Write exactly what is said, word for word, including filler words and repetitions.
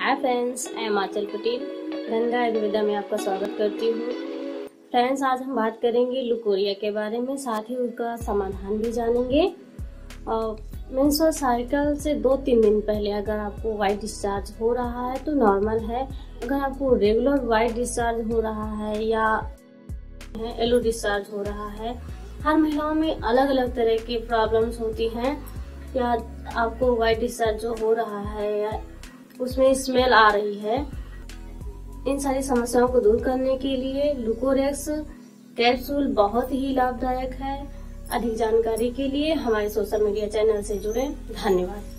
Hi friends, I am Anchal Patel, Ganga Ayurveda में आपका स्वागत करती हूँ। फ्रेंड्स, आज हम बात करेंगे लुकोरिया के बारे में, साथ ही उसका समाधान भी जानेंगे। और मेंस्ट्रुअल साइकिल से दो तीन दिन पहले अगर आपको वाइट डिस्चार्ज हो रहा है तो नॉर्मल है। अगर आपको रेगुलर वाइट डिस्चार्ज हो रहा है या येलो डिस्चार्ज हो रहा है, हर महिलाओं में अलग अलग तरह की प्रॉब्लम्स होती हैं। या आपको वाइट डिस्चार्ज जो हो रहा है या उसमें स्मेल आ रही है, इन सारी समस्याओं को दूर करने के लिए लुकोरेक्स कैप्सूल बहुत ही लाभदायक है। अधिक जानकारी के लिए हमारे सोशल मीडिया चैनल से जुड़ें। धन्यवाद।